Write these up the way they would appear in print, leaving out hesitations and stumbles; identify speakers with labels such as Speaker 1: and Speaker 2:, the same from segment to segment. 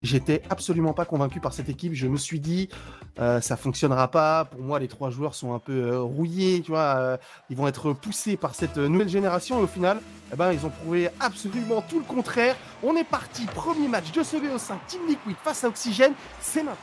Speaker 1: J'étais absolument pas convaincu par cette équipe. Je me suis dit, ça fonctionnera pas. Pour moi, les 3 joueurs sont un peu rouillés, tu vois. Ils vont être poussés par cette nouvelle génération. Et au final, eh ben, ils ont prouvé absolument tout le contraire. On est parti. Premier match de ce VO5 Team Liquid face à Oxygène. C'est maintenant.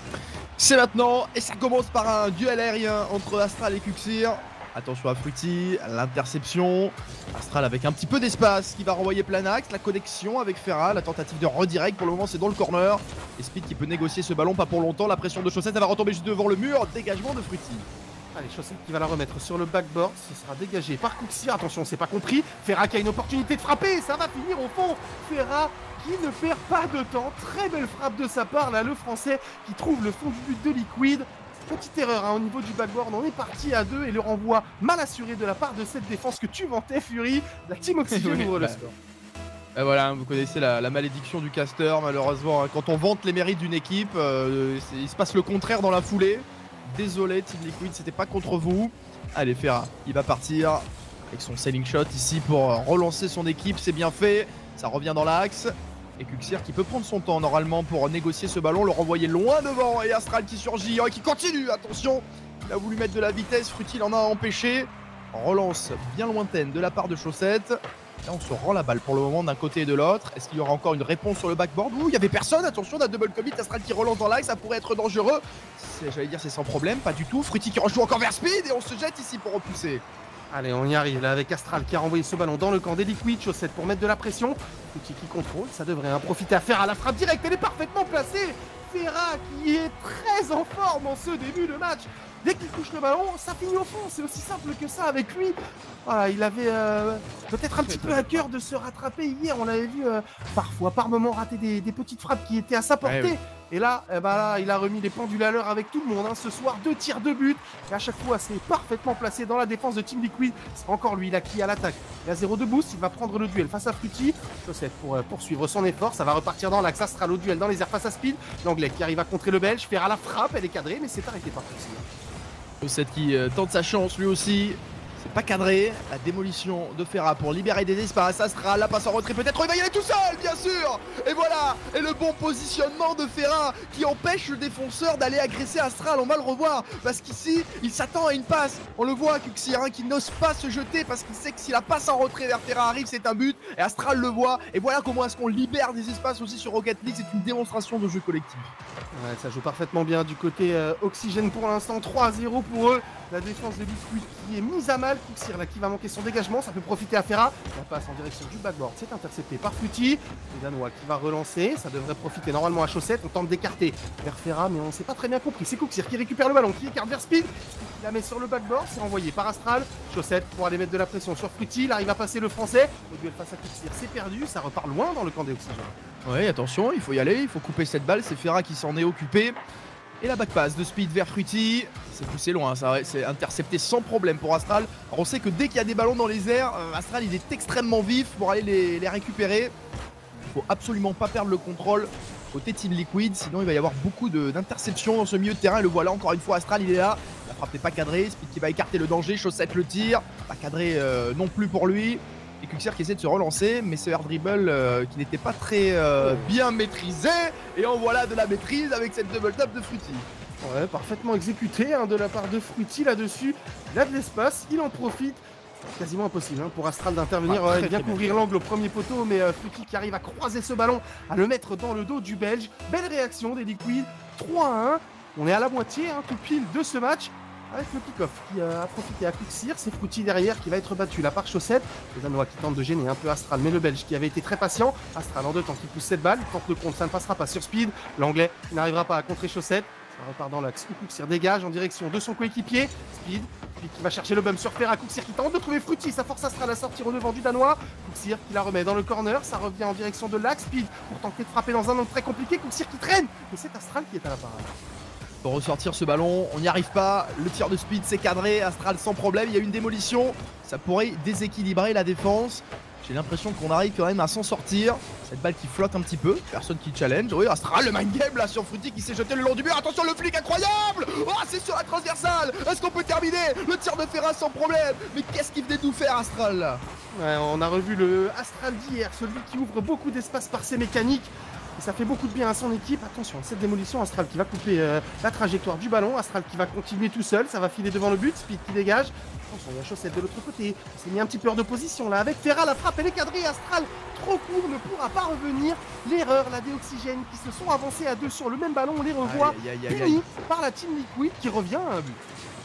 Speaker 2: C'est maintenant et ça commence par un duel aérien entre Astral et Cuxir. Attention à Fruity, l'interception. Astral avec un petit peu d'espace qui va renvoyer plein axe. La connexion avec Ferra, la tentative de redirect. Pour le moment, c'est dans le corner. Et Speed qui peut négocier ce ballon, pas pour longtemps. La pression de Chaussette, elle va retomber juste devant le mur. Dégagement de Fruity.
Speaker 1: Allez, Chaussette qui va la remettre sur le backboard. Ce sera dégagé par Cuxir. Attention, c'est pas compris. Ferra qui a une opportunité de frapper. Ça va finir au fond. Ferra qui ne perd pas de temps. Très belle frappe de sa part. Là, le Français qui trouve le fond du but de Liquid. Petite erreur au niveau du backboard, on est parti à 2 et le renvoi mal assuré de la part de cette défense que tu vantais, Fury. La Team Oxygène ouvre le score.
Speaker 2: Voilà, vous connaissez la malédiction du caster, malheureusement. Quand on vante les mérites d'une équipe, il se passe le contraire dans la foulée. Désolé, Team Liquid, c'était pas contre vous. Allez, Ferra, il va partir avec son sailing shot ici pour relancer son équipe, c'est bien fait. Ça revient dans l'axe. Et Cuxir qui peut prendre son temps normalement pour négocier ce ballon, le renvoyer loin devant. Et Astral qui surgit, qui continue, attention. Il a voulu mettre de la vitesse, Fruity en a empêché. Relance bien lointaine de la part de Chaussette. Là on se rend la balle pour le moment d'un côté et de l'autre. Est-ce qu'il y aura encore une réponse sur le backboard? Ouh, il n'y avait personne, attention, d'un double commit, Astral qui relance dans l'axe, ça pourrait être dangereux. J'allais dire c'est sans problème, pas du tout. Fruity qui rejoue encore vers Speed et on se jette ici pour repousser.
Speaker 1: Allez, on y arrive là avec Astral qui a renvoyé ce ballon dans le camp des Liquid. Chaussette pour mettre de la pression. Fruity qui contrôle, ça devrait profiter à Ferra. La frappe directe, elle est parfaitement placée. Ferra qui est très en forme en ce début de match. Dès qu'il touche le ballon, ça finit au fond. C'est aussi simple que ça avec lui. Voilà, il avait peut-être un petit peu à cœur de se rattraper hier. On l'avait vu parfois, par moments, rater des petites frappes qui étaient à sa portée.
Speaker 2: Ouais.
Speaker 1: Et là, là, il a remis les pendules à l'heure avec tout le monde. Ce soir, 2 tirs, 2 buts. Et à chaque fois, c'est parfaitement placé dans la défense de Team Liquid. C'est encore lui là qui à l'attaque. Il a 0 de boost. Il va prendre le duel face à Fruity. Chaussette pour poursuivre son effort. Ça va repartir dans l'axe. Astral au duel dans les airs face à Speed. L'anglais qui arrive à contrer le belge. Ferra la frappe. Elle est cadrée, mais c'est arrêté par Fruity.
Speaker 2: Chaussette qui tente sa chance lui aussi. C'est pas cadré. La démolition de Ferra pour libérer des espaces. Astral, la passe en retrait peut-être. Il va y aller tout seul, bien sûr. Et voilà. Et le bon positionnement de Ferra qui empêche le défenseur d'aller agresser Astral. On va le revoir parce qu'ici, il s'attend à une passe. On le voit, Cuxir, qui n'ose pas se jeter parce qu'il sait que si la passe en retrait vers Ferra arrive, c'est un but. Et Astral le voit. Et voilà comment est-ce qu'on libère des espaces aussi sur Rocket League. C'est une démonstration de jeu collectif.
Speaker 1: Ouais, ça joue parfaitement bien du côté Oxygène pour l'instant. 3-0 pour eux. La défense de Liquid qui est mise à mal. Cuxir là qui va manquer son dégagement. Ça peut profiter à Ferra. La passe en direction du backboard. C'est intercepté par Fruity. Le Danois qui va relancer. Ça devrait profiter normalement à Chaussette. On tente d'écarter vers Ferra, mais on ne s'est pas très bien compris. C'est Cuxir qui récupère le ballon, qui écarte vers Speed. Il la met sur le backboard. C'est envoyé par Astral. Chaussette pour aller mettre de la pression sur Fruity. Il arrive à passer le français. Le duel face à Cuxir, c'est perdu. Ça repart loin dans le camp des Oxygènes.
Speaker 2: Ouais, attention, il faut y aller, il faut couper cette balle, c'est Ferra qui s'en est occupé. Et la backpass de Speed vers Fruity, c'est poussé loin, ça c'est intercepté sans problème pour Astral. Alors on sait que dès qu'il y a des ballons dans les airs, Astral il est extrêmement vif pour aller les récupérer. Il faut absolument pas perdre le contrôle côté Team Liquid, sinon il va y avoir beaucoup d'interceptions dans ce milieu de terrain. Et le voilà encore une fois, Astral il est là, la frappe n'est pas cadrée, Speed qui va écarter le danger, Chaussette le tire, pas cadré non plus pour lui. Et Cuxir qui essaie de se relancer, mais ce air dribble qui n'était pas très bien maîtrisé. Et en voilà de la maîtrise avec cette double tap de Fruity.
Speaker 1: Ouais, parfaitement exécuté de la part de Fruity là-dessus. Il a de l'espace, il en profite. Quasiment impossible pour Astral d'intervenir, il vient couvrir l'angle au premier poteau, mais Fruity qui arrive à croiser ce ballon, à le mettre dans le dos du Belge. Belle réaction des Liquid, 3-1. On est à la moitié, tout pile de ce match. Avec le kick-off qui a profité à Cuxir, c'est Fruity derrière qui va être battu là par Chaussette. Le Danois qui tente de gêner un peu Astral, mais le Belge qui avait été très patient. Astral en 2 temps qui pousse cette balle, il tente le contre, ça ne passera pas sur Speed. L'anglais qui n'arrivera pas à contrer Chaussette. Ça repart dans l'axe, Cuxir dégage en direction de son coéquipier. Speed qui va chercher le bum sur Ferra. Cuxir qui tente de trouver Fruity, ça force Astral à sortir au devant du Danois. Cuxir qui la remet dans le corner, ça revient en direction de l'axe. Speed pour tenter de frapper dans un angle très compliqué. Cuxir qui traîne, mais c'est Astral qui est à la parade.
Speaker 2: Pour ressortir ce ballon, on n'y arrive pas. Le tir de Speed c'est cadré, Astral sans problème. Il y a une démolition, ça pourrait déséquilibrer la défense. J'ai l'impression qu'on arrive quand même à s'en sortir. Cette balle qui flotte un petit peu, personne qui challenge. Oui, Astral, le mind game là sur Fruity qui s'est jeté le long du mur. Attention, le flic incroyable. Oh, c'est sur la transversale. Est-ce qu'on peut terminer? Le tir de Ferra sans problème. Mais qu'est-ce qu'il venait de nous faire, Astral là?
Speaker 1: Ouais, on a revu le Astral d'hier, celui qui ouvre beaucoup d'espace par ses mécaniques. et ça fait beaucoup de bien à son équipe. Attention, cette démolition, Astral qui va couper la trajectoire du ballon, Astral qui va continuer tout seul, ça va filer devant le but, Speed qui dégage. Attention, il y a Chaussette de l'autre côté, il s'est mis un petit peu hors de position là avec Ferra, la frappe elle est cadrée, Astral trop court, ne pourra pas revenir. L'erreur là des Oxygènes qui se sont avancés à deux sur le même ballon, on les revoit punis par la Team Liquid qui revient à un but.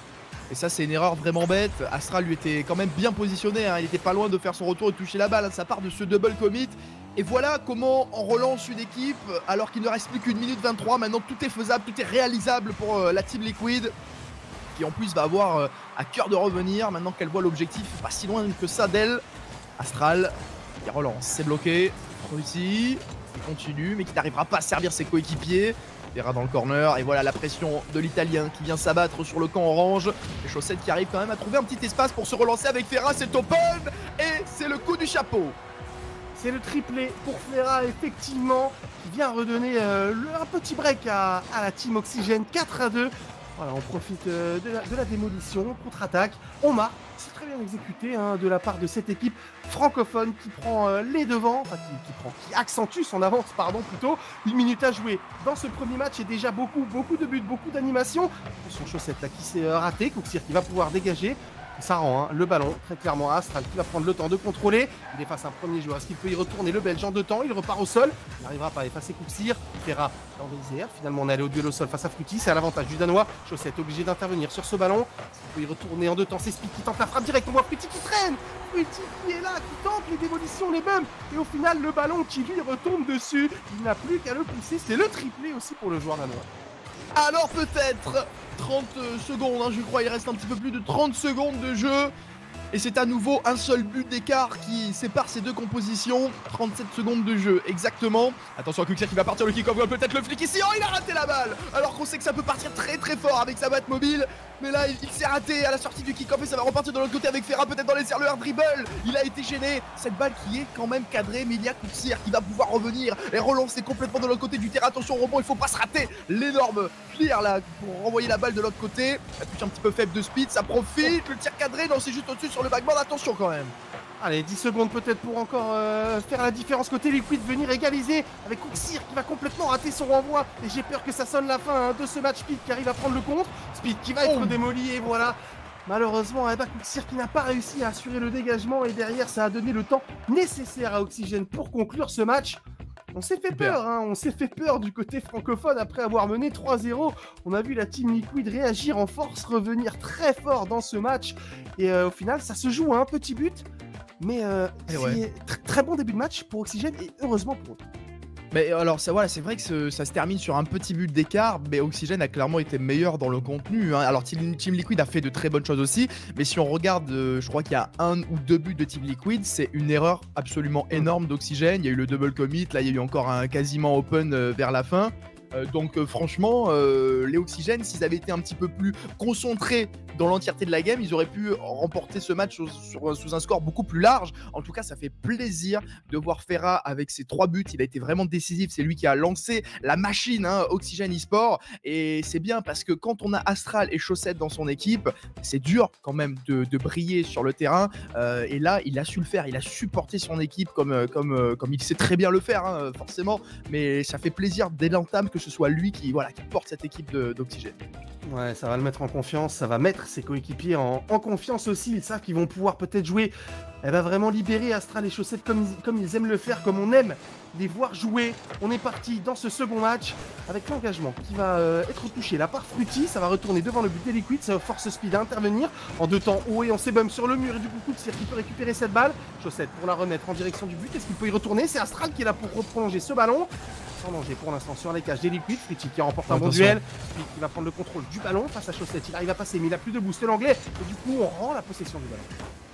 Speaker 2: Et ça c'est une erreur vraiment bête, Astral lui était quand même bien positionné, hein. Il était pas loin de faire son retour et de toucher la balle, hein. Ça part de ce double commit. Et voilà comment on relance une équipe alors qu'il ne reste plus qu'une minute 23, maintenant tout est faisable, tout est réalisable pour la Team Liquid. Qui en plus va avoir à cœur de revenir maintenant qu'elle voit l'objectif pas si loin que ça d'elle. Astral qui relance, c'est bloqué, Russie qui continue mais qui n'arrivera pas à servir ses coéquipiers. Ferra dans le corner et voilà la pression de l'Italien qui vient s'abattre sur le camp orange. Les Chaussettes qui arrivent quand même à trouver un petit espace pour se relancer avec Ferra, c'est open et c'est le coup du chapeau.
Speaker 1: C'est le triplé pour Ferra effectivement qui vient redonner un petit break à la Team Oxygène 4-2. Voilà, on profite de la démolition, contre-attaque, on marque, c'est très bien exécuté hein, de la part de cette équipe francophone qui prend les devants, enfin qui accentue son avance, pardon, plutôt. 1 minute à jouer dans ce premier match et déjà beaucoup de buts, beaucoup d'animation. Son Chaussette là qui s'est raté, Cooksir qui va pouvoir dégager. Ça rend hein, le ballon très clairement à Astral qui va prendre le temps de contrôler. Il efface un premier joueur. Est-ce qu'il peut y retourner le Belge en 2 temps? Il repart au sol. Il n'arrivera pas à effacer Cooksir. Ferra dans les airs. Finalement, on est allé au duel au sol face à Fruity. C'est à l'avantage du Danois. Chaussette obligé d'intervenir sur ce ballon. Est-ce qu'il peut y retourner en 2 temps? C'est Speed qui tente la frappe directe. On voit Fruity qui traîne. Fruity qui est là, qui tente les démolitions, les bumps. Et au final, le ballon qui lui retombe dessus. Il n'a plus qu'à le pousser. C'est le triplé aussi pour le joueur danois.
Speaker 2: Alors peut-être 30 secondes, hein, je crois, il reste un petit peu plus de 30 secondes de jeu. Et c'est à nouveau un seul but d'écart qui sépare ces deux compositions. 37 secondes de jeu, exactement. Attention à Cooksir qui va partir le kick-off goal, peut-être le flic ici. Oh, il a raté la balle. Alors qu'on sait que ça peut partir très fort avec sa batte mobile. Mais là, il s'est raté à la sortie du kick-off et ça va repartir de l'autre côté avec Ferra, peut-être dans les airs, le hard dribble. Il a été gêné. Cette balle qui est quand même cadrée, mais il y a Cooksir qui va pouvoir revenir et relancer complètement de l'autre côté du terrain. Attention au rebond, il faut pas se rater. L'énorme clear là pour renvoyer la balle de l'autre côté. La touche un petit peu faible de Speed, ça profite. Le tir cadré, non, c'est juste au-dessus sur le backboard. Attention quand même.
Speaker 1: Allez, 10 secondes peut-être pour encore faire la différence côté Liquid, venir égaliser avec Cooksir qui va complètement rater son renvoi. Et j'ai peur que ça sonne la fin hein, de ce match. Speed qui arrive à prendre le contre. Speed qui va être démoli et voilà. Malheureusement, Cooksir qui n'a pas réussi à assurer le dégagement et derrière ça a donné le temps nécessaire à Oxygène pour conclure ce match. On s'est fait peur, hein, on s'est fait peur du côté francophone après avoir mené 3-0. On a vu la Team Liquid réagir en force, revenir très fort dans ce match. Et au final, ça se joue à un petit but. Mais c'est très bon début de match pour Oxygène et heureusement pour eux.
Speaker 2: Mais alors ça, voilà, c'est vrai que ça se termine sur un petit but d'écart, mais Oxygène a clairement été meilleur dans le contenu, hein. Alors Team Liquid a fait de très bonnes choses aussi, mais si on regarde, je crois qu'il y a 1 ou 2 buts de Team Liquid, c'est une erreur absolument énorme d'Oxygène. Il y a eu le double commit, là il y a eu encore un quasiment open vers la fin. Donc franchement, les Oxygènes, s'ils avaient été un petit peu plus concentrés dans l'entièreté de la game, ils auraient pu remporter ce match sous un score beaucoup plus large. En tout cas, ça fait plaisir de voir Ferra avec ses 3 buts. Il a été vraiment décisif. C'est lui qui a lancé la machine hein, Oxygène eSport. Et c'est bien parce que quand on a Astral et Chaussette dans son équipe, c'est dur quand même de briller sur le terrain. Et là, il a su le faire. Il a supporté son équipe comme il sait très bien le faire, hein, forcément. Mais ça fait plaisir dès l'entame que ce soit lui qui porte cette équipe d'Oxygène.
Speaker 1: Ouais, ça va le mettre en confiance, ça va mettre ses coéquipiers en confiance aussi. Ils savent qu'ils vont pouvoir peut-être jouer. Elle va vraiment libérer Astral et Chaussette comme ils aiment le faire, comme on aime les voir jouer. On est parti dans ce second match avec l'engagement qui va être touché là par Fruity. Ça va retourner devant le but des Liquid. Ça force Speed à intervenir en 2 temps haut et on s'ébum sur le mur. Et du coup, Cooksir qui peut récupérer cette balle. Chaussette pour la remettre en direction du but. Est-ce qu'il peut y retourner? C'est Astral qui est là pour prolonger ce ballon. Sans danger pour l'instant sur les cages des Liquid. Fruity qui remporte un bon duel. Speed qui va prendre le contrôle du ballon face à Chaussette. Il arrive à passer mais il a plus de boost l'anglais. Et du coup, on rend la possession du ballon.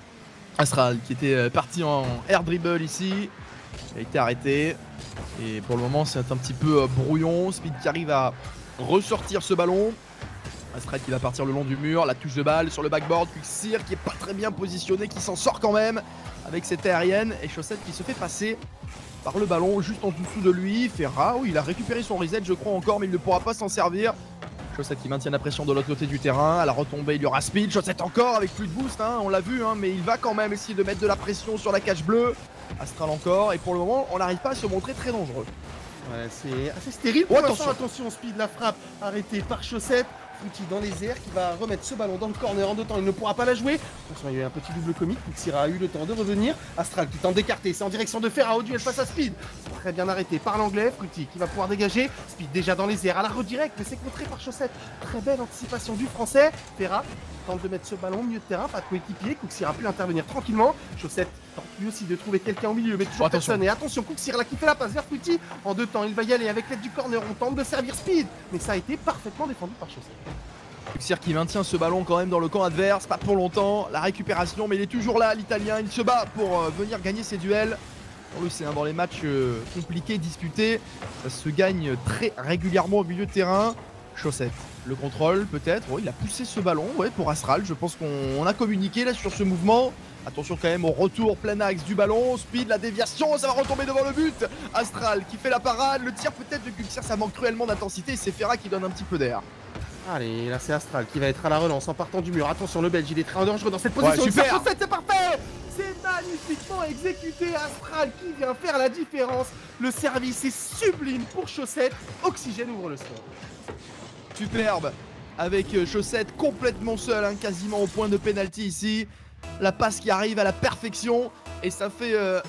Speaker 2: Astral qui était parti en air dribble ici, il a été arrêté et pour le moment c'est un petit peu brouillon. Speed qui arrive à ressortir ce ballon. Astral qui va partir le long du mur, la touche de balle sur le backboard, Cooksir qui est pas très bien positionné, qui s'en sort quand même avec cette aérienne et Chaussette qui se fait passer par le ballon juste en dessous de lui. Ferra, il a récupéré son reset je crois encore mais il ne pourra pas s'en servir. Chaussette qui maintient la pression de l'autre côté du terrain. À la retombée, il y aura Speed. Chaussette encore avec plus de boost, hein, on l'a vu, hein, mais il va quand même essayer de mettre de la pression sur la cage bleue. Astral encore. Et pour le moment, on n'arrive pas à se montrer très dangereux.
Speaker 1: Ouais, c'est assez stérile pour l'instant. Attention, Speed, la frappe arrêtée par Chaussette. Fruity dans les airs qui va remettre ce ballon dans le corner en 2 temps, il ne pourra pas la jouer. Attention, il y a eu un petit double comique, Kuxira a eu le temps de revenir. Astral qui tente d'écarter, c'est en direction de Ferra au duel face à Speed. C'est très bien arrêté par l'anglais, Fruity qui va pouvoir dégager. Speed déjà dans les airs à la redirect, mais c'est contré par Chaussette. Très belle anticipation du français. Ferra tente de mettre ce ballon au milieu de terrain, pas de coéquipier. Kuxira a pu intervenir tranquillement. Chaussette tente lui aussi de trouver quelqu'un au milieu, mais toujours personne. Et attention, Kuxira qui fait la passe vers Fruity. En 2 temps, il va y aller avec l'aide du corner, on tente de servir Speed, mais ça a été parfaitement défendu par Chaussette.
Speaker 2: Kuxir qui maintient ce ballon quand même dans le camp adverse, pas pour longtemps, la récupération, mais il est toujours là, l'Italien, il se bat pour venir gagner ses duels. Pour lui, c'est dans les matchs compliqués, disputés, ça se gagne très régulièrement au milieu de terrain. Chaussette, le contrôle peut-être, oh, il a poussé ce ballon pour Astral, je pense qu'on a communiqué là sur ce mouvement. Attention quand même au retour plein axe du ballon, Speed, la déviation, ça va retomber devant le but. Astral qui fait la parade, le tir peut-être de Kuxir, ça manque cruellement d'intensité et c'est Ferra qui donne un petit peu d'air.
Speaker 1: Allez, là c'est Astral qui va être à la relance en partant du mur. Attention, le Belge, il est très dangereux dans cette position.
Speaker 2: Ouais, super.
Speaker 1: C'est parfait. C'est magnifiquement exécuté. Astral qui vient faire la différence. Le service est sublime pour Chaussette. Oxygène ouvre le score.
Speaker 2: Superbe. Avec Chaussette complètement seul, quasiment au point de pénalty ici. La passe qui arrive à la perfection. Et ça fait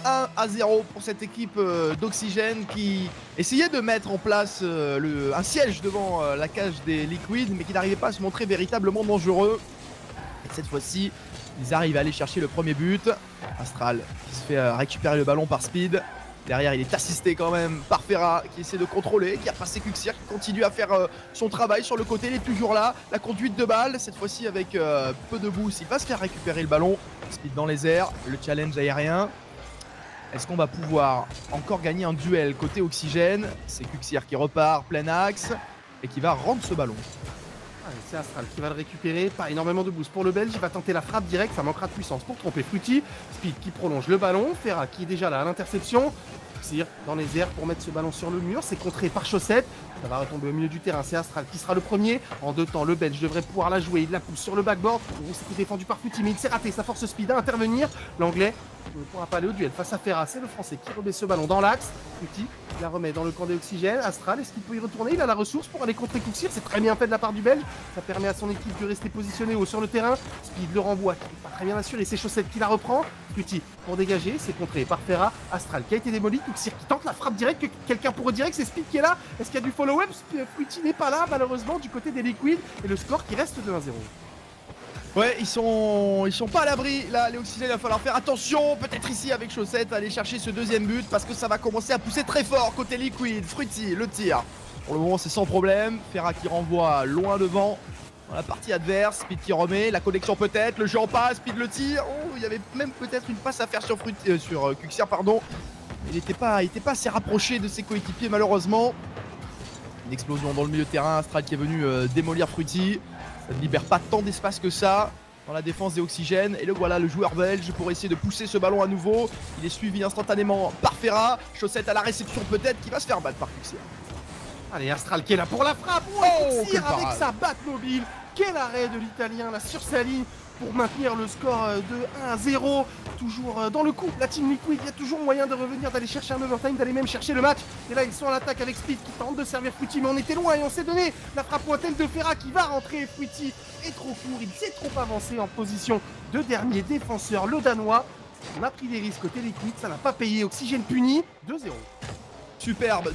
Speaker 2: 1-0 pour cette équipe d'Oxygène qui essayait de mettre en place un siège devant la cage des Liquids, mais qui n'arrivait pas à se montrer véritablement dangereux. Et cette fois-ci, ils arrivent à aller chercher le premier but. Astral qui se fait récupérer le ballon par Speed. Derrière, il est assisté quand même par Ferra qui essaie de contrôler, qui a passé Kuxir, qui continue à faire son travail sur le côté. Il est toujours là. La conduite de balle, cette fois-ci avec peu de boost. Il va se faire récupérer le ballon. Speed dans les airs, le challenge aérien. Est-ce qu'on va pouvoir encore gagner un duel côté Oxygène? C'est Kuxir qui repart plein axe et qui va rendre ce ballon.
Speaker 1: C'est Astral qui va le récupérer, pas énormément de boost pour le Belge, il va tenter la frappe directe, ça manquera de puissance pour tromper Fruity. Speed qui prolonge le ballon, Ferra qui est déjà là à l'interception. Kuxir dans les airs pour mettre ce ballon sur le mur, c'est contré par Chaussette. Ça va retomber au milieu du terrain, c'est Astral qui sera le premier. En 2 temps, le Belge devrait pouvoir la jouer, il la pousse sur le backboard. C'était défendu par Fruity, mais il s'est raté, ça force Speed à intervenir. L'anglais ne pourra pas aller au duel face à Ferra, c'est le français qui remet ce ballon dans l'axe. Fruity la remet dans le camp des Oxygènes. Astral, est-ce qu'il peut y retourner? Il a la ressource pour aller contrer Kuxir, c'est très bien fait de la part du Belge. Ça permet à son équipe de rester positionné haut sur le terrain. Speed le renvoie, qui n'est pas très bien assuré, c'est Chaussette qui la reprend. Fruity pour dégager, c'est contré par Ferra. Astral qui a été démoli, Kuxir qui tente la frappe directe, que quelqu'un pourrait dire que c'est Speed qui est là. Est-ce qu'il y a du follow-up? Fruity n'est pas là malheureusement du côté des Liquids et le score qui reste de 1-0.
Speaker 2: Ouais, ils sont pas à l'abri. Là, les Oxygènes, il va falloir faire attention. Peut-être ici avec Chaussette, aller chercher ce deuxième but parce que ça va commencer à pousser très fort côté Liquid. Fruity, le tir. Pour le moment, c'est sans problème. Ferra qui renvoie loin devant dans la partie adverse. Speed qui remet, la connexion peut-être. Le jeu en passe, Speed le tire. Oh, il y avait même peut-être une passe à faire sur Kuxir, pardon. Il n'était pas assez rapproché de ses coéquipiers malheureusement. Une explosion dans le milieu de terrain. Astral qui est venu démolir Fruity. Ça ne libère pas tant d'espace que ça dans la défense des Oxygènes. Et le voilà, le joueur belge pour essayer de pousser ce ballon à nouveau. Il est suivi instantanément par Ferra. Chaussette à la réception peut-être, qui va se faire battre par Kuxir.
Speaker 1: Allez, Astral qui est là pour la frappe. Kuxir avec sa batte mobile. Quel arrêt de l'Italien là sur sa ligne pour maintenir le score de 1-0. Toujours dans le coup, la team Liquid, il y a toujours moyen de revenir, d'aller chercher un overtime, d'aller même chercher le match. Et là, ils sont à l'attaque avec Speed qui tente de servir Fruity, mais on était loin et on s'est donné. La frappe lointaine de Ferra qui va rentrer. Fruity est trop court, il s'est trop avancé en position de dernier défenseur, le Danois. On a pris des risques côté Liquid, ça n'a pas payé. Oxygène puni, 2-0.
Speaker 2: Superbe,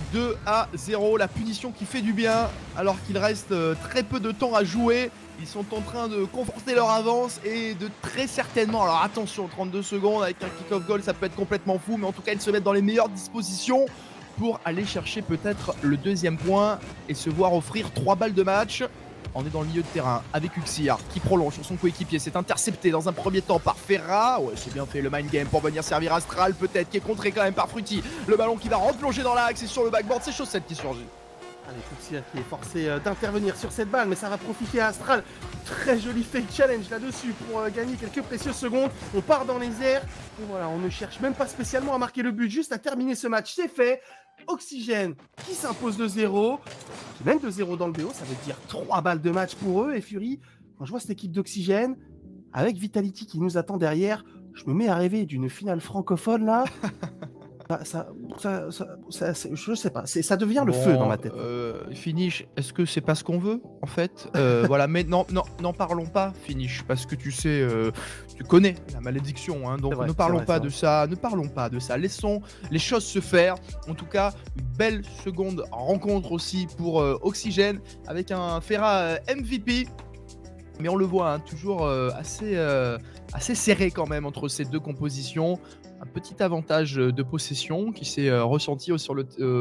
Speaker 2: 2-0, la punition qui fait du bien alors qu'il reste très peu de temps à jouer. Ils sont en train de conforter leur avance et de très certainement, alors attention, 32 secondes avec un kick-off goal, ça peut être complètement fou, mais en tout cas ils se mettent dans les meilleures dispositions pour aller chercher peut-être le deuxième point et se voir offrir 3 balles de match. On est dans le milieu de terrain avec Kuxir qui prolonge sur son coéquipier. C'est intercepté dans un premier temps par Ferra. Ouais, c'est bien fait le mind game pour venir servir Astral peut-être, qui est contré quand même par Fruity. Le ballon qui va replonger dans l'axe et sur le backboard, c'est Chaussette qui surgit.
Speaker 1: Allez, Kuxir qui est forcé d'intervenir sur cette balle, mais ça va profiter à Astral. Très joli fake challenge là-dessus pour gagner quelques précieuses secondes. On part dans les airs et voilà, on ne cherche même pas spécialement à marquer le but, juste à terminer ce match. C'est fait. Oxygène qui s'impose de 0, qui mène de 0 dans le BO, ça veut dire 3 balles de match pour eux. Et Fury, quand je vois cette équipe d'Oxygène, avec Vitality qui nous attend derrière, je me mets à rêver d'une finale francophone là. Je sais pas, ça devient le feu dans ma tête.
Speaker 2: Finish, est-ce que c'est pas ce qu'on veut en fait? Voilà, mais non, n'en parlons pas, Finish, parce que tu sais, tu connais la malédiction, hein, donc ne parlons pas de ça, ne parlons pas de ça. Laissons les choses se faire. En tout cas, une belle seconde rencontre aussi pour Oxygène avec un Ferra MVP. Mais on le voit, hein, toujours assez serré quand même entre ces deux compositions. Un petit avantage de possession qui s'est ressenti aussi sur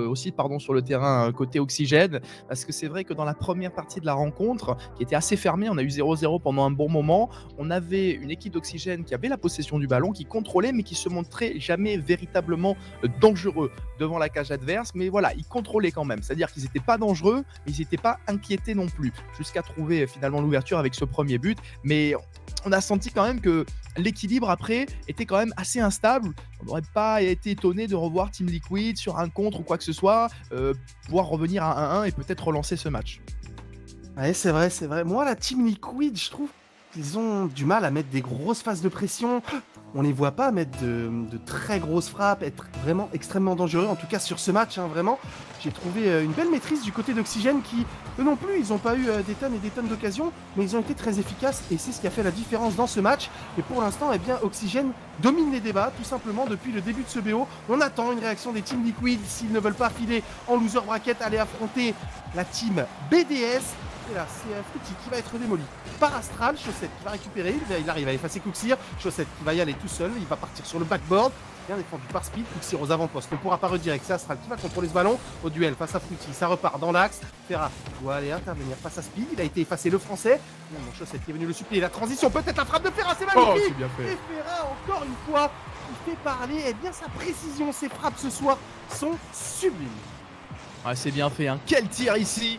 Speaker 2: le terrain côté Oxygène, parce que c'est vrai que dans la première partie de la rencontre, qui était assez fermée, on a eu 0-0 pendant un bon moment, on avait une équipe d'Oxygène qui avait la possession du ballon, qui contrôlait, mais qui se montrait jamais véritablement dangereux devant la cage adverse. Mais voilà, ils contrôlaient quand même, c'est-à-dire qu'ils n'étaient pas dangereux, mais ils n'étaient pas inquiétés non plus, jusqu'à trouver finalement l'ouverture avec ce premier but. Mais on a senti quand même que l'équilibre après était quand même assez instable. On n'aurait pas été étonné de revoir Team Liquid sur un contre ou quoi que ce soit, pouvoir revenir à 1-1 et peut-être relancer ce match.
Speaker 1: Ouais, c'est vrai, c'est vrai. Moi, la Team Liquid, je trouve qu'ils ont du mal à mettre des grosses phases de pression. On les voit pas mettre de très grosses frappes, être vraiment extrêmement dangereux. En tout cas, sur ce match, hein, vraiment, j'ai trouvé une belle maîtrise du côté d'Oxygène qui, eux non plus, ils n'ont pas eu des tonnes et des tonnes d'occasions, mais ils ont été très efficaces et c'est ce qui a fait la différence dans ce match. Et pour l'instant, eh bien, Oxygène domine les débats, tout simplement, depuis le début de ce BO. On attend une réaction des Team Liquid s'ils ne veulent pas filer en loser bracket, aller affronter la Team BDS. Et là, c'est Fruity qui va être démoli par Astral. Chaussette qui va récupérer, il arrive à effacer Cooksir. Chaussette qui va y aller tout seul, il va partir sur le backboard. Bien défendu par Speed, Cooksir aux avant-postes, ne pourra pas redirect. C'est Astral qui va contrôler ce ballon au duel face à Fruity. Ça repart dans l'axe. Ferra doit aller intervenir face à Speed. Il a été effacé, le français. Non, Chaussette qui est venu le supplier. La transition, peut-être la frappe de Ferra, c'est magnifique.
Speaker 2: C'est bien fait.
Speaker 1: Et Ferra, encore une fois, il fait parler. Eh bien, sa précision, ses frappes ce soir sont sublimes.
Speaker 2: Ah, c'est bien fait, hein. Quel tir ici!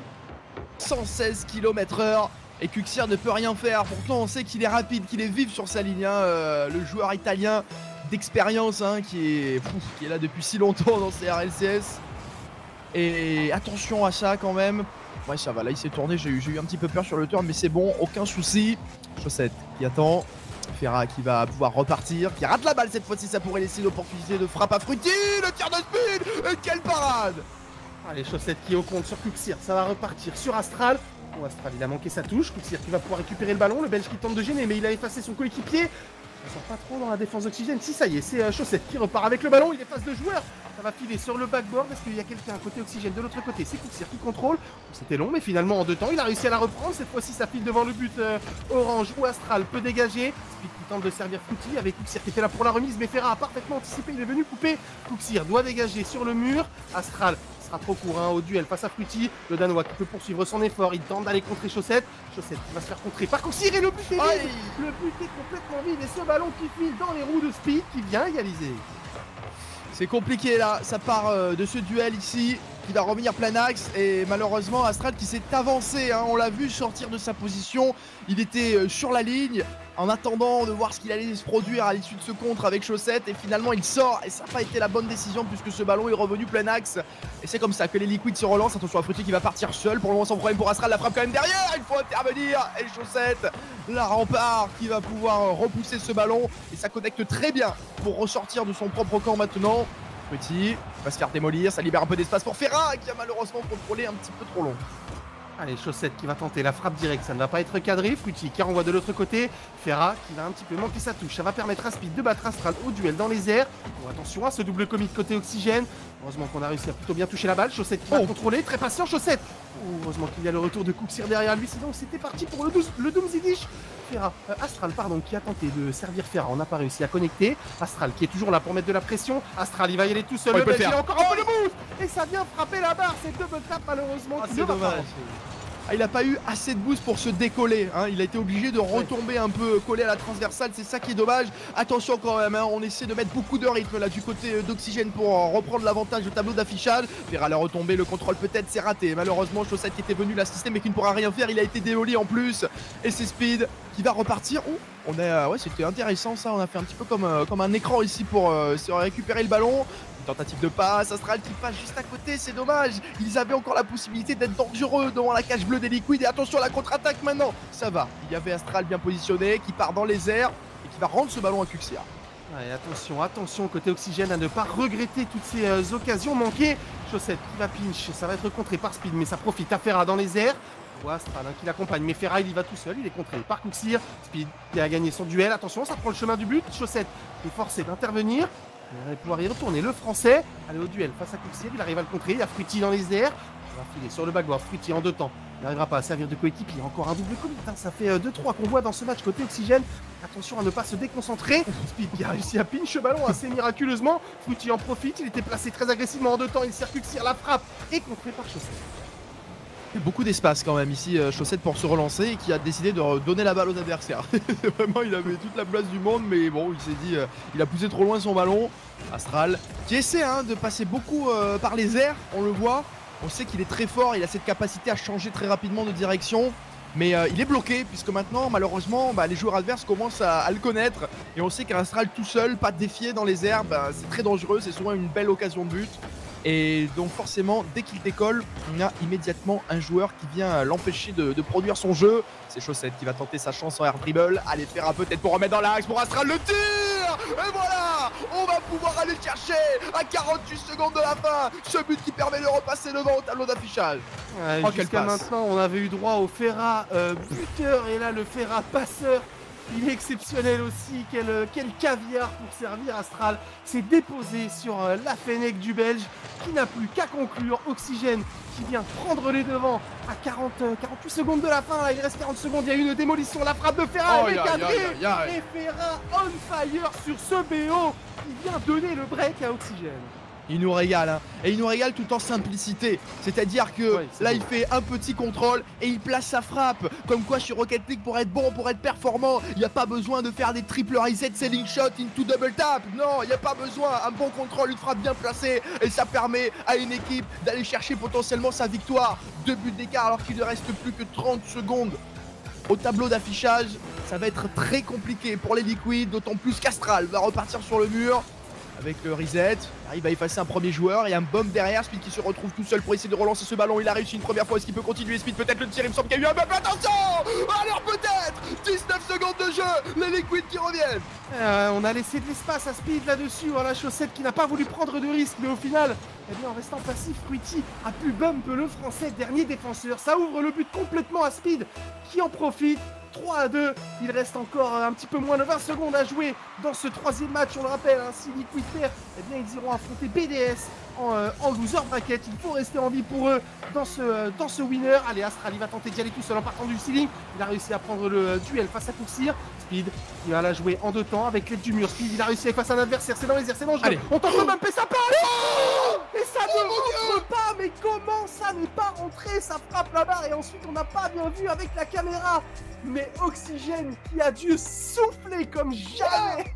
Speaker 2: 116 km/h et Cooksir ne peut rien faire. Pourtant on sait qu'il est rapide, qu'il est vif sur sa ligne, hein, le joueur italien d'expérience, hein, qui est là depuis si longtemps dans ces RLCS. Et attention à ça quand même. Ouais, ça va, là il s'est tourné, j'ai eu un petit peu peur sur le turn, mais c'est bon, aucun souci. Chaussette qui attend, Ferra qui va pouvoir repartir, qui rate la balle cette fois-ci, ça pourrait laisser l'opportunité de frappe à Fruity. Le tir de Speed, et quelle parade!
Speaker 1: Allez, Chaussette qui est au compte sur Cooksir, ça va repartir sur Astral. Bon, Astral, il a manqué sa touche. Cooksir qui va pouvoir récupérer le ballon. Le Belge qui tente de gêner, mais il a effacé son coéquipier. On sort pas trop dans la défense d'Oxygène. Si, ça y est, c'est Chaussette qui repart avec le ballon. Il efface deux joueurs. Ça va filer sur le backboard. Est-ce qu'il y a quelqu'un côté Oxygène? De l'autre côté, c'est Cooksir qui contrôle. C'était long, mais finalement, en deux temps, il a réussi à la reprendre. Cette fois-ci, ça file devant le but orange où Astral peut dégager. Speed qui tente de servir Fruity avec Cooksir qui était là pour la remise, mais Ferra a parfaitement anticipé. Il est venu couper. Cooksir doit dégager sur le mur. Astral trop court, hein, au duel face à Fruity. Le Danois qui peut poursuivre son effort. Il tente d'aller contrer Chaussette. Chaussette qui va se faire contrer par Cooksir et le but est vide. Le but est complètement vide et ce ballon qui file dans les roues de Speed qui vient égaliser.
Speaker 2: C'est compliqué là, ça part de ce duel ici qui va revenir plein axe et malheureusement Astral qui s'est avancé, hein, on l'a vu sortir de sa position, il était sur la ligne en attendant de voir ce qu'il allait se produire à l'issue de ce contre avec Chaussette et finalement il sort et ça n'a pas été la bonne décision puisque ce ballon est revenu plein axe et c'est comme ça que les Liquids se relancent. Attention à Fruity qui va partir seul, pour le moment sans problème pour Astral, la frappe quand même derrière, il faut intervenir et Chaussette, la rempart qui va pouvoir repousser ce ballon et ça connecte très bien pour ressortir de son propre camp maintenant. Fruity va se faire démolir, ça libère un peu d'espace pour Ferra qui a malheureusement contrôlé un petit peu trop long.
Speaker 1: Allez, Chaussette qui va tenter la frappe directe, ça ne va pas être cadré. Fruity qui renvoie de l'autre côté. Ferra qui va un petit peu manquer sa touche. Ça va permettre à Speed de battre Astral au duel dans les airs. Bon, attention à ce double comique côté Oxygène. Heureusement qu'on a réussi à plutôt bien toucher la balle. Chaussette qui va contrôler, très patient Chaussette. Heureusement qu'il y a le retour de Cooksir derrière lui, sinon c'était parti pour le Doomzidish. Ferra, Astral pardon, qui a tenté de servir Ferra, on n'a pas réussi à connecter. Astral qui est toujours là pour mettre de la pression. Astral il va y aller tout seul, le Belge il a encore un peu le boost. Et ça vient frapper la barre, c'est double tap malheureusement.
Speaker 2: C'est dommage. Ah, il n'a pas eu assez de boost pour se décoller, hein. Il a été obligé de retomber un peu collé à la transversale, c'est ça qui est dommage. Attention quand même, hein, on essaie de mettre beaucoup de rythme là du côté d'Oxygène pour reprendre l'avantage au tableau d'affichage. Ferra la retombée, le contrôle peut-être c'est raté. Malheureusement Chaussette qui était venu l'assister mais qui ne pourra rien faire, il a été démoli en plus. Et c'est Speed qui va repartir. On est, ouais, c'était intéressant ça, on a fait un petit peu comme un écran ici pour se récupérer le ballon. Une tentative de passe, Astral qui passe juste à côté, c'est dommage. Ils avaient encore la possibilité d'être dangereux devant la cage bleue des Liquids. Et attention à la contre-attaque maintenant, ça va. Il y avait Astral bien positionné qui part dans les airs et qui va rendre ce ballon à Cooksir.
Speaker 1: Ouais, attention côté Oxygène à ne pas regretter toutes ces occasions manquées. Chaussette qui va pinch, ça va être contré par Speed, mais ça profite à Ferra dans les airs. Astral qui l'accompagne, mais Ferra il y va tout seul, il est contré par Cooksir. Speed qui a gagné son duel, attention ça prend le chemin du but. Chaussette est forcé d'intervenir, il va pouvoir y retourner. Le français, allez au duel face à Cooksir, il arrive à le contrer, il y a Fruity dans les airs. Il va filer sur le backboard, Fruity en 2 temps. Il n'arrivera pas à servir de coéquipier, encore un double commit, hein. Ça fait 2-3 qu'on voit dans ce match côté Oxygène. Attention à ne pas se déconcentrer. Speed qui a réussi à pinch le ballon assez miraculeusement. Fruity en profite, il était placé très agressivement en 2 temps, il sert Cooksir, la frappe est contrée par Chaussette.
Speaker 2: Beaucoup d'espace quand même ici, Chaussette pour se relancer et qui a décidé de donner la balle aux adversaires. Vraiment, il avait toute la place du monde, mais bon, il s'est dit, il a poussé trop loin son ballon. Astral, qui essaie de passer beaucoup par les airs, on le voit. On sait qu'il est très fort, il a cette capacité à changer très rapidement de direction. Mais il est bloqué, puisque maintenant, malheureusement, les joueurs adverses commencent à le connaître. Et on sait qu'un Astral tout seul, pas défié dans les airs, c'est très dangereux, c'est souvent une belle occasion de but. Et donc forcément, dès qu'il décolle, on a immédiatement un joueur qui vient l'empêcher de produire son jeu. C'est Chaussette qui va tenter sa chance en air dribble. Allez, Ferra peut-être pour remettre dans l'axe pour Astral le tir. Et voilà, on va pouvoir aller chercher à 48 secondes de la fin ce but qui permet de repasser devant au tableau d'affichage.
Speaker 1: Jusqu'à maintenant, on avait eu droit au Ferra buteur et là le Ferra passeur. Il est exceptionnel aussi, quel caviar pour servir. Astral s'est déposé sur la Fennec du Belge qui n'a plus qu'à conclure. Oxygène qui vient prendre les devants à 48 secondes de la fin. Là, il reste 40 secondes, il y a une démolition, la frappe de Ferra est cadrée. Et Ferra on fire sur ce BO qui vient donner le break à Oxygène.
Speaker 2: Il nous régale, et il nous régale tout en simplicité. C'est-à-dire que là, il fait un petit contrôle et il place sa frappe. Comme quoi, sur Rocket League, pour être bon, pour être performant, il n'y a pas besoin de faire des triple reset, selling shot, into double tap. Non, il n'y a pas besoin. Un bon contrôle, une frappe bien placée. Et ça permet à une équipe d'aller chercher potentiellement sa victoire. 2 buts d'écart alors qu'il ne reste plus que 30 secondes. Au tableau d'affichage, ça va être très compliqué pour les Liquids, d'autant plus qu'Astral va repartir sur le mur. Avec le reset, il va effacer un premier joueur et un bomb derrière. Speed qui se retrouve tout seul pour essayer de relancer ce ballon. Il a réussi une première fois, est-ce qu'il peut continuer? Speed peut-être le tir, il me semble qu'il y a eu un bomb, attention. Alors peut-être 19 secondes de jeu, les Liquids qui reviennent.
Speaker 1: On a laissé de l'espace à Speed là-dessus, voilà Chaussette qui n'a pas voulu prendre de risque, mais au final, en restant passif, Fruity a pu bump le français, dernier défenseur. Ça ouvre le but complètement à Speed qui en profite. 3-2, il reste encore un petit peu moins de 20 secondes à jouer dans ce 3e match, on le rappelle, si Liquid perd, ils iront affronter BDS en loser bracket. Il faut rester en vie pour eux dans ce winner. Allez, Astral, il va tenter d'y aller tout seul en partant du ceiling. Il a réussi à prendre le duel face à Cooksir. Speed, il va la jouer en 2 temps avec l'aide du mur. Speed, il a réussi face à un adversaire, c'est dans les airs, c'est dangereux. On tente de bumper, ça passe. Et ça ne rentre pas, mais comment ça n'est pas rentré? Ça frappe la barre et ensuite on n'a pas bien vu avec la caméra. Mais Oxygène qui a dû souffler comme jamais.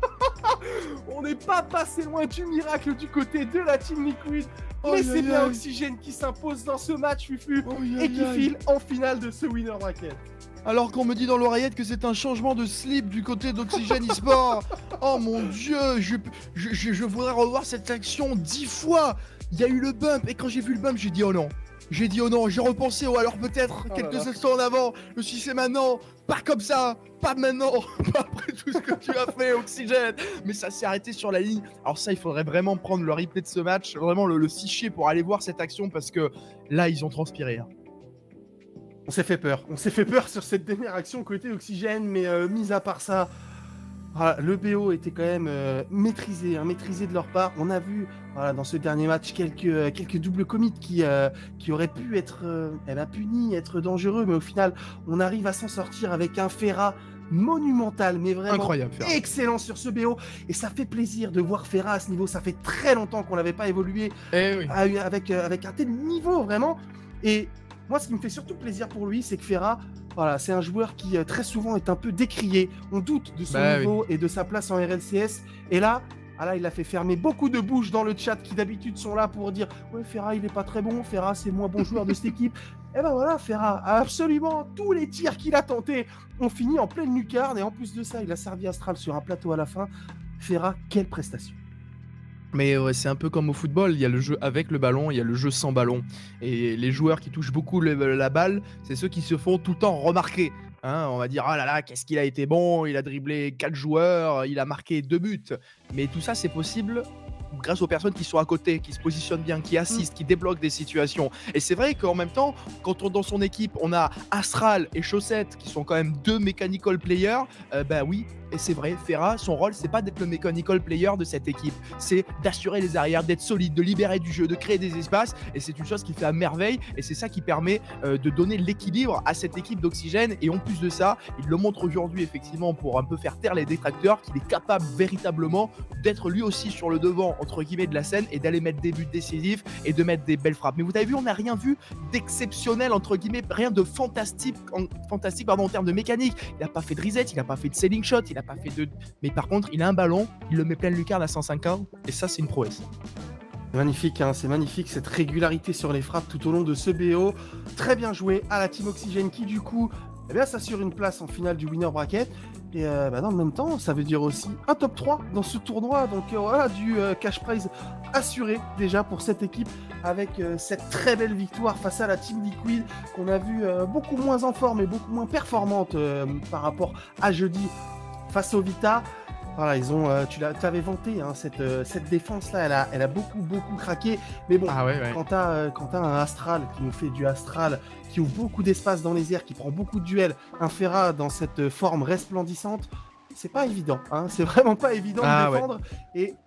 Speaker 1: On n'est pas passé loin du miracle du côté de la Team Liquid. Mais c'est bien Oxygène qui s'impose dans ce match, Fufu, et qui file en finale de ce winner bracket.
Speaker 2: Alors qu'on me dit dans l'oreillette que c'est un changement de slip du côté d'Oxygène eSport. Oh mon dieu, je voudrais revoir cette action 10 fois. Il y a eu le bump et quand j'ai vu le bump, j'ai dit oh non. J'ai repensé au alors peut-être quelques instants en avant. Je me suis dit c'est maintenant, pas comme ça, pas maintenant, pas après tout ce que tu as fait Oxygène. Mais ça s'est arrêté sur la ligne. Alors ça, il faudrait vraiment prendre le replay de ce match, vraiment le fichier pour aller voir cette action parce que là, ils ont transpiré.
Speaker 1: On s'est fait peur sur cette dernière action côté Oxygène, mais mis à part ça, voilà, le BO était quand même maîtrisé de leur part. On a vu dans ce dernier match quelques doubles commits qui auraient pu être punis, être dangereux, mais au final, on arrive à s'en sortir avec un Ferra monumental, mais vraiment incroyable, excellent sur ce BO. Et ça fait plaisir de voir Ferra à ce niveau. Ça fait très longtemps qu'on n'avait pas évolué avec un tel niveau, vraiment. Et moi, ce qui me fait surtout plaisir pour lui, c'est que Ferra, c'est un joueur qui très souvent est un peu décrié. On doute de son niveau et de sa place en RLCS. Et là, il a fait fermer beaucoup de bouches dans le chat qui d'habitude sont là pour dire « Ouais, Ferra, il est pas très bon. Ferra, c'est le moins bon joueur de cette équipe. » Et Ferra, absolument tous les tirs qu'il a tentés ont fini en pleine lucarne. Et en plus de ça, il a servi Astral sur un plateau à la fin. Ferra, quelle prestation!
Speaker 2: Mais c'est un peu comme au football, il y a le jeu avec le ballon, il y a le jeu sans ballon. Et les joueurs qui touchent beaucoup la balle, c'est ceux qui se font tout le temps remarquer. hein. On va dire: «Ah là là, qu'est-ce qu'il a été bon, il a dribblé 4 joueurs, il a marqué 2 buts». Mais tout ça, c'est possible grâce aux personnes qui sont à côté, qui se positionnent bien, qui assistent, qui débloquent des situations. Et c'est vrai qu'en même temps, quand dans son équipe, on a Astral et Chaussette, qui sont quand même 2 mechanical players, bah oui, et c'est vrai, Ferra, son rôle, c'est pas d'être le mechanical player de cette équipe, c'est d'assurer les arrières, d'être solide, de libérer du jeu, de créer des espaces, et c'est une chose qu'il fait à merveille, et c'est ça qui permet de donner l'équilibre à cette équipe d'Oxygène. Et en plus de ça, il le montre aujourd'hui, effectivement, pour un peu faire taire les détracteurs, qu'il est capable véritablement d'être lui aussi sur le devant, entre guillemets, de la scène, et d'aller mettre des buts décisifs et de mettre des belles frappes. Mais vous avez vu, on n'a rien vu d'exceptionnel, entre guillemets, rien de fantastique, en termes de mécanique. Il n'a pas fait de reset, il n'a pas fait de selling shot, il n'a pas fait de... Mais par contre, il a un ballon, il le met pleine lucarne à 150, et ça, c'est une prouesse.
Speaker 1: Magnifique, hein, c'est magnifique cette régularité sur les frappes tout au long de ce BO. Très bien joué à la Team Oxygène qui, du coup, eh bien, s'assure une place en finale du winner bracket. Et dans le même temps, ça veut dire aussi un top 3 dans ce tournoi. Donc voilà, du cash prize assuré déjà pour cette équipe avec cette très belle victoire face à la Team Liquid qu'on a vu beaucoup moins en forme et beaucoup moins performante par rapport à jeudi face au Vita. Voilà, ils ont, tu avais vanté hein, cette défense-là, elle a beaucoup craqué. Mais bon, quand t'as un Astral qui nous fait du Astral, qui ouvre beaucoup d'espace dans les airs, qui prend beaucoup de duels, un Ferra dans cette forme resplendissante, c'est pas évident. Hein, c'est vraiment pas évident de défendre. Ouais. Et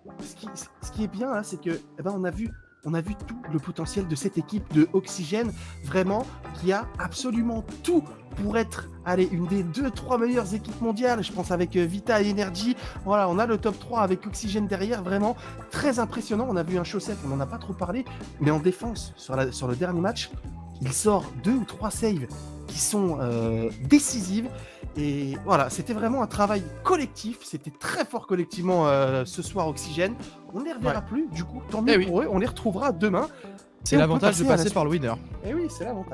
Speaker 1: ce qui est bien, là, c'est que eh ben, on a vu tout le potentiel de cette équipe de Oxygène, vraiment, qui a absolument tout pour être, allez, une des 2-3 meilleures équipes mondiales. Je pense avec Vita et Energy. Voilà, on a le top 3 avec Oxygène derrière, vraiment très impressionnant. On a vu un Chaussette, on n'en a pas trop parlé, mais en défense, sur le dernier match, il sort 2 ou 3 saves qui sont décisives. Et voilà, c'était vraiment un travail collectif, c'était très fort collectivement ce soir Oxygène. On ne les reverra plus, du coup, tant mieux pour eux, on les retrouvera demain.
Speaker 2: C'est l'avantage de passer par le winner.
Speaker 1: Eh oui, c'est l'avantage.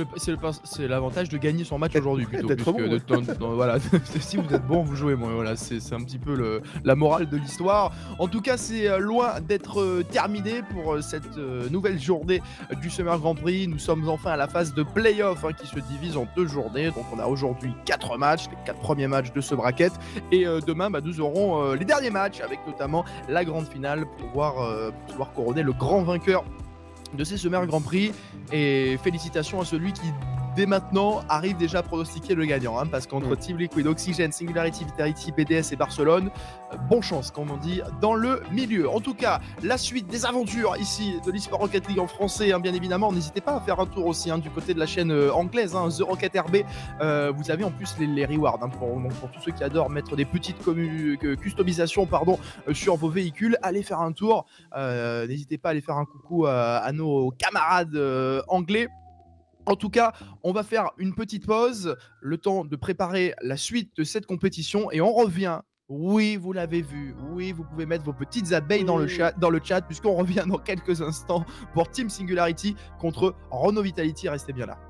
Speaker 2: C'est l'avantage de gagner son match aujourd'hui plutôt. D'être bon. Voilà, si vous êtes bon, vous jouez. Bon, voilà, c'est un petit peu la morale de l'histoire. En tout cas, c'est loin d'être terminé pour cette nouvelle journée du Summer Grand Prix. Nous sommes enfin à la phase de play-off qui se divise en 2 journées. Donc on a aujourd'hui 4 matchs, les 4 premiers matchs de ce bracket. Et demain, nous aurons les derniers matchs avec notamment la grande finale pour pouvoir couronner le grand vainqueur de ces Summer Grand Prix. Et félicitations à celui qui dès maintenant arrive déjà à pronostiquer le gagnant parce qu'entre Team Liquid, Oxygène, Singularity, Vitality, BDS et Barcelone, bon chance comme on dit dans le milieu. En tout cas, la suite des aventures ici de l'eSport Rocket League en français, bien évidemment, n'hésitez pas à faire un tour aussi du côté de la chaîne anglaise, The Rocket RB. Vous avez en plus les rewards pour tous ceux qui adorent mettre des petites customisations sur vos véhicules. Allez faire un tour, n'hésitez pas à aller faire un coucou à nos camarades anglais. En tout cas, on va faire une petite pause, le temps de préparer la suite de cette compétition et on revient. Oui, vous l'avez vu. Oui, vous pouvez mettre vos petites abeilles dans le chat puisqu'on revient dans quelques instants pour Team Singularity contre Renault Vitality. Restez bien là.